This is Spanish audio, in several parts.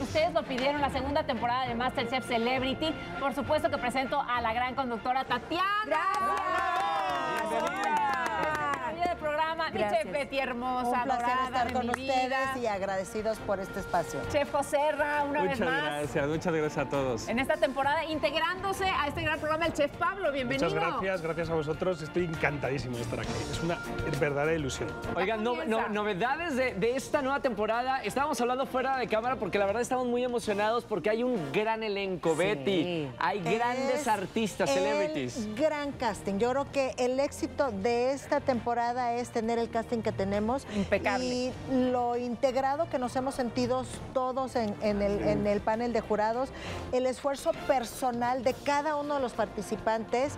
ustedes lo pidieron, la segunda temporada de MasterChef Celebrity. Por supuesto que presento a la gran conductora Tatiana. ¡Gracias! Del programa, mi chef Betty hermosa, un placer adorada estar de con mi ustedes vida. Y agradecidos por este espacio. Chef Joserra, una vez más. Muchas gracias a todos. En esta temporada, integrándose a este gran programa, el chef Pablo, bienvenido. Muchas gracias a vosotros. Estoy encantadísimo de estar aquí. Es una verdadera ilusión. Oigan, novedades de esta nueva temporada. Estábamos hablando fuera de cámara porque la verdad estamos muy emocionados porque hay un gran elenco, Betty. Hay grandes artistas, celebrities. Gran casting. Yo creo que el éxito de esta temporada es tener el casting que tenemos. Impecable. Y lo integrado que nos hemos sentido todos en el panel de jurados, el esfuerzo personal de cada uno de los participantes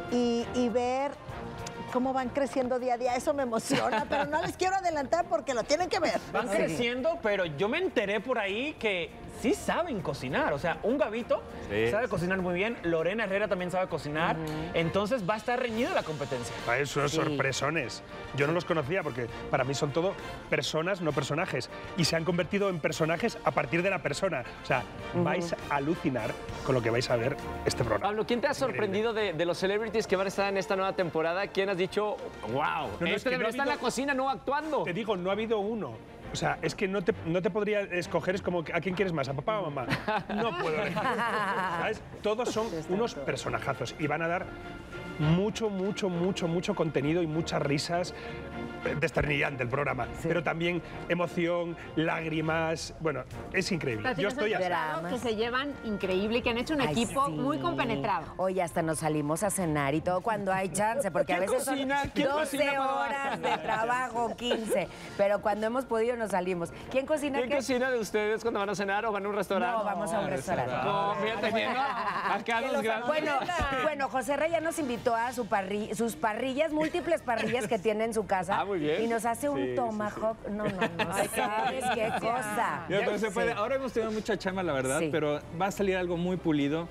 y ver cómo van creciendo día a día. Eso me emociona, pero no les quiero adelantar porque lo tienen que ver. Van creciendo, pero yo me enteré por ahí que sí saben cocinar. O sea, un Gabito sabe cocinar muy bien, Lorena Herrera también sabe cocinar, entonces va a estar reñida la competencia. Son sorpresones. Yo no los conocía porque para mí son todo personas, no personajes. Y se han convertido en personajes a partir de la persona. O sea, vais a alucinar con lo que vais a ver este programa. Pablo, ¿quién te ha sorprendido de los celebrities que van a estar en esta nueva temporada? ¿Quién has dicho, wow, este debería estar en la cocina, no actuando? Te digo, no ha habido uno. O sea, es que no te podría escoger, es como, ¿a quién quieres más? ¿A papá o a mamá? No puedo elegir. ¿Sabes? Todos son unos personajazos y van a dar mucho contenido y muchas risas. Desternillante el programa, pero también emoción, lágrimas. Bueno, es increíble. Yo estoy que se llevan increíble y que han hecho un equipo muy compenetrado. Hoy hasta nos salimos a cenar y todo cuando hay chance, porque a veces son 12 horas de trabajo, 15, pero cuando hemos podido nos salimos. ¿Quién cocina? ¿Quién cocina de ustedes cuando van a cenar o van a un restaurante? No, vamos a un restaurante. No, fíjate bien, acá los grandes. Bueno, Joserra ya nos invitó a sus parrillas, múltiples parrillas que tiene en su casa. Muy bien. Y nos hace un tomahawk. No, ¿sabes qué cosa? Ahora hemos tenido mucha chamba, la verdad, pero va a salir algo muy pulido.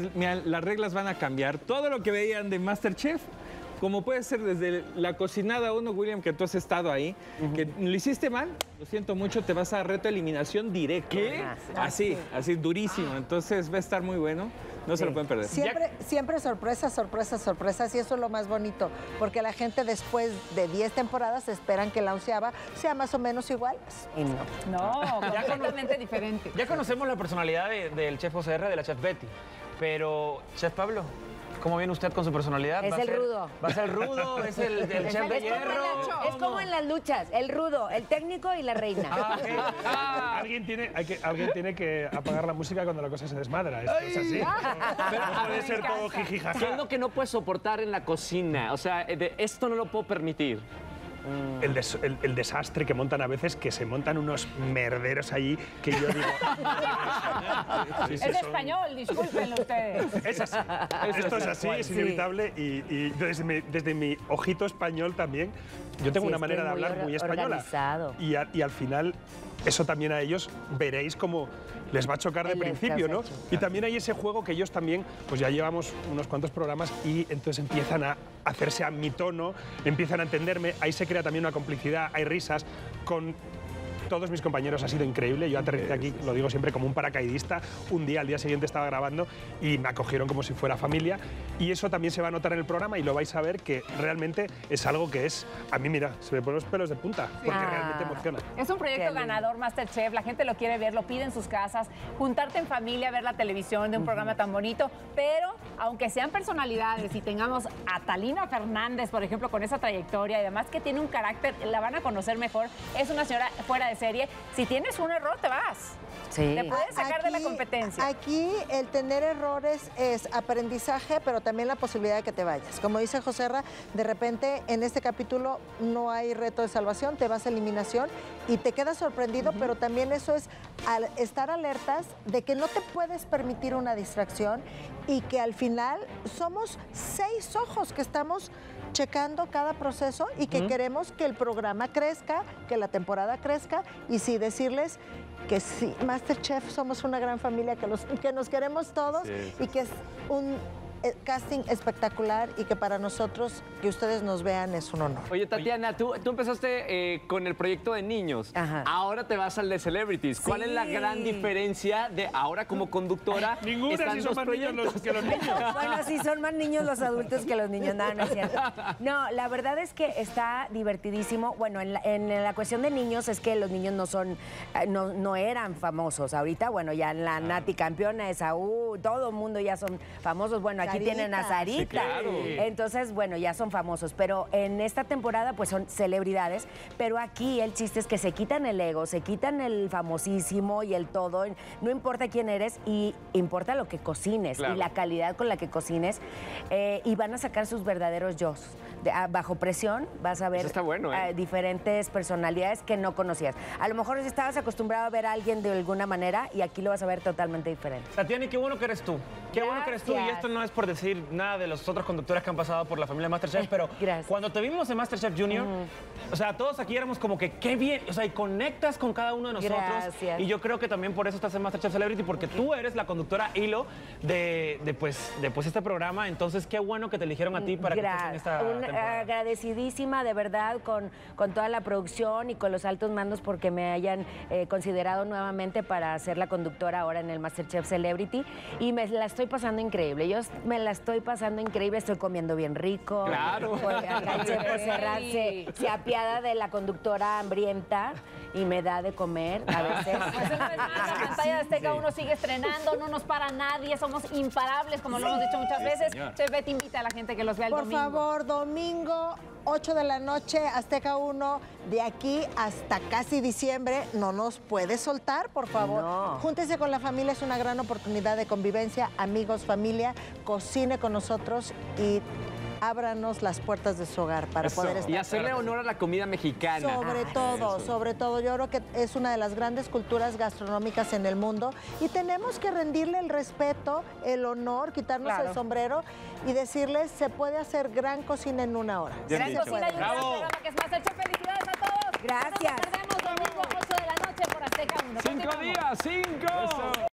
Las reglas van a cambiar. Todo lo que veían de MasterChef, como puede ser desde la cocinada 1, William, que tú has estado ahí, que lo hiciste mal, lo siento mucho, te vas a reto de eliminación directo. ¿Qué? Así, durísimo. Entonces va a estar muy bueno. No se lo pueden perder. Siempre sorpresas, y eso es lo más bonito, porque la gente después de 10 temporadas esperan que la 11ª sea más o menos igual. Y no, completamente diferente. Ya conocemos la personalidad del chef Joserra, de la chef Betty, pero chef Pablo, ¿cómo viene usted con su personalidad? Es el rudo. ¿Va a ser el rudo? ¿Es el chef de hierro? Es como en las luchas, el rudo, el técnico y la reina. Alguien tiene que apagar la música cuando la cosa se desmadra. Esto es así. Pero no puede ser todo jijijaja. ¿Qué es lo que no puedes soportar en la cocina? O sea, esto no lo puedo permitir. El desastre que montan a veces, que se montan unos merderos allí que yo digo... Es español, discúlpenlo ustedes. Es así. Esto es así, es inevitable y desde mi ojito español también, yo tengo una manera de hablar muy española. Y al final, eso también a ellos veréis como les va a chocar de principio, ¿no? Y también hay ese juego que ellos también, pues ya llevamos unos cuantos programas y entonces empiezan a hacerse a mi tono, empiezan a entenderme, ahí se crea también una complicidad, hay risas con todos mis compañeros, ha sido increíble. Yo aterricé aquí, lo digo siempre, como un paracaidista. Un día, al día siguiente estaba grabando y me acogieron como si fuera familia. Y eso también se va a notar en el programa y lo vais a ver que realmente es algo que es... A mí, mira, se me ponen los pelos de punta porque realmente emociona. Es un proyecto ganador, MasterChef. La gente lo quiere ver, lo pide en sus casas. Juntarte en familia, ver la televisión de un programa tan bonito. Pero, aunque sean personalidades y tengamos a Talina Fernández, por ejemplo, con esa trayectoria y además que tiene un carácter, la van a conocer mejor. Es una señora fuera de serie. Si tienes un error, te vas. Sí. Te puedes sacar de la competencia. Aquí el tener errores es aprendizaje, pero también la posibilidad de que te vayas. Como dice Joserra, de repente en este capítulo no hay reto de salvación, te vas a eliminación y te quedas sorprendido, pero también eso es estar alertas de que no te puedes permitir una distracción y que al final somos 6 ojos que estamos checando cada proceso y que queremos que el programa crezca, que la temporada crezca y sí decirles que sí, MasterChef somos una gran familia, que nos queremos todos y que es casting espectacular y que para nosotros, que ustedes nos vean, es un honor. Oye, Tatiana, tú empezaste con el proyecto de niños. Ajá. Ahora te vas al de Celebrities. ¿Cuál es la gran diferencia de ahora como conductora? Ninguna, si son más niños que los niños. Bueno, sí, son más niños los adultos que los niños. No, no es cierto. No, la verdad es que está divertidísimo. Bueno, en la cuestión de niños es que los niños no eran famosos. Ahorita, bueno, ya la Nati campeona, Esaú, todo el mundo ya son famosos. Bueno, aquí tienen a Sarita. Sí, claro. Entonces, bueno, ya son famosos. Pero en esta temporada, pues son celebridades. Pero aquí el chiste es que se quitan el ego, se quitan el famosísimo y el todo. No importa quién eres y importa lo que cocines y la calidad con la que cocines. Y van a sacar sus verdaderos yo. Bajo presión vas a ver diferentes personalidades que no conocías. A lo mejor estabas acostumbrado a ver a alguien de alguna manera y aquí lo vas a ver totalmente diferente. Tatiana, qué bueno que eres tú. Qué bueno que eres tú. Y esto no es por decir nada de los otros conductores que han pasado por la familia MasterChef, pero cuando te vimos en MasterChef Junior, o sea, todos aquí éramos como que qué bien, o sea, y conectas con cada uno de nosotros. Gracias. Y yo creo que también por eso estás en MasterChef Celebrity, porque tú eres la conductora hilo de este programa. Entonces, qué bueno que te eligieron a ti para que estés en esta temporada. Agradecidísima, de verdad, con toda la producción y con los altos mandos porque me hayan considerado nuevamente para ser la conductora ahora en el MasterChef Celebrity. Y me la estoy pasando increíble. Yo me la estoy pasando increíble, estoy comiendo bien rico. Claro. Acá el chef Serrat se apiada de la conductora hambrienta y me da de comer a veces. Pues una vez más, la pantalla de Azteca 1 sigue estrenando, no nos para nadie, somos imparables, como lo hemos dicho muchas veces. Chef Betty invita a la gente que los vea el domingo. Por favor, domingo, 8 de la noche, Azteca 1, de aquí hasta casi diciembre. No nos puede soltar, por favor. No. Júntese con la familia, es una gran oportunidad de convivencia, amigos, familia, cocine con nosotros y ábranos las puertas de su hogar para poder estar. Y hacerle honor a la comida mexicana. Sobre todo, yo creo que es una de las grandes culturas gastronómicas en el mundo y tenemos que rendirle el respeto, el honor, quitarnos el sombrero y decirles, se puede hacer gran cocina en una hora. Gran cocina y un gran programa que es MasterChef. Felicidades a todos. Gracias. No nos perdemos domingo 8 de la noche por Azteca 1. 5 días, 5.